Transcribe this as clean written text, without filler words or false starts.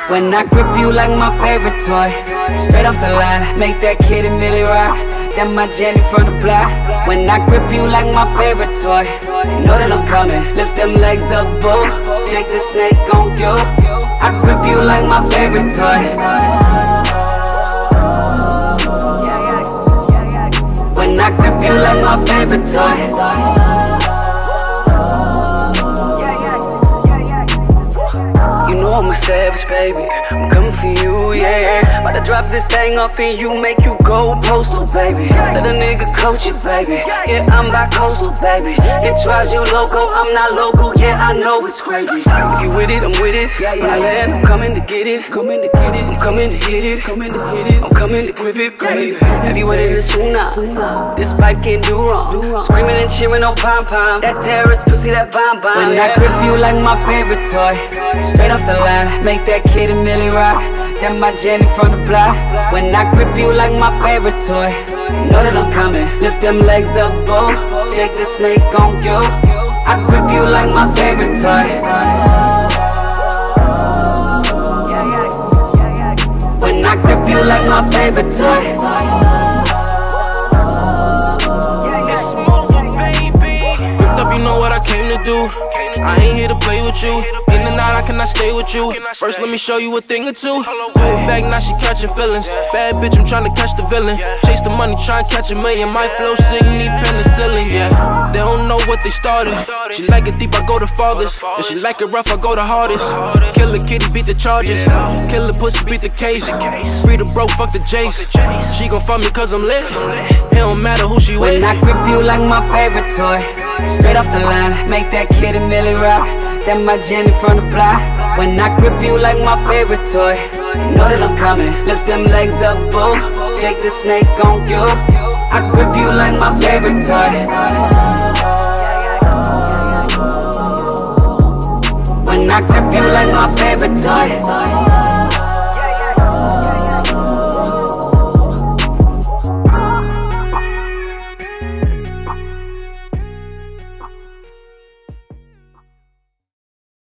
When I grip you like my favorite toy, straight off the line, make that kid and Millie rock. That my Jenny from the block. When I grip you like my favorite toy, you know that I'm coming. Lift them legs up, boo. Jake the snake on you. I grip you like my favorite toy. When I grip you like my favorite toy. I'm a savage, baby. I'm coming for you, yeah. About to drop this thing off and you make you go postal, baby. Let a nigga coach you, baby. Yeah, I'm bi-coastal, baby. It drives you loco, I'm not local. Yeah, I know it's crazy. If you with it, I'm with it. When I land, I'm coming to get it. I'm coming to hit it. I'm coming to grip it, baby. Heavyweight in the Smoova. This pipe can't do wrong. Screaming and cheering on pom-pom. That terrorist pussy, that bomb-bomb. When I grip you like my favorite toy, straight off the line, make that kid and Millie rock. That my Jenny from the block. When I grip you like my favorite toy, you know that I'm coming. Lift them legs up, boo. Jake the snake on you. I grip you like my favorite toy. When I grip you like my favorite toy. Whipped up, you know what I came to do. I ain't here to play with you. In and out, I cannot stay with you. First, let me show you a thing or two. Do it back, now she catching feelings. Bad bitch, I'm trying to catch the villain. Chase the money, try and catch a million. My flow sick, need penicillin, yeah. They don't know what they started. She like it deep, I go the farthest. If she like it rough, I go the hardest. Kill the kitty, beat the charges. Kill the pussy, beat the case. Free the bro, fuck the Jace. She gon' fuck me cause I'm lit. It don't matter who she with. When I grip you like my favorite toy, straight off the line, make that kid and Millie rock. That my Jenny from the block. When I grip you like my favorite toy, you know that I'm coming. Lift them legs up, boo. Jake the snake on you. I grip you like my favorite toy. When I grip you like my favorite toy.